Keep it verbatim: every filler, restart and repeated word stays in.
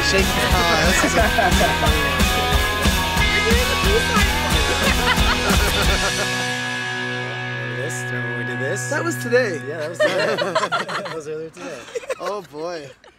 Shake it. Oh, this is a... This? Remember when we did this? That was today. Yeah, that was today. That was earlier today. Oh boy.